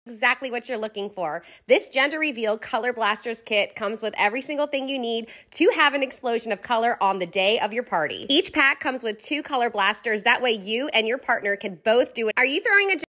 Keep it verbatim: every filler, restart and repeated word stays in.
Exactly what you're looking for. This Gender Reveal Color Blasters kit comes with every single thing you need to have an explosion of color on the day of your party. Each pack comes with two color blasters. That way you and your partner can both do it. Are you throwing a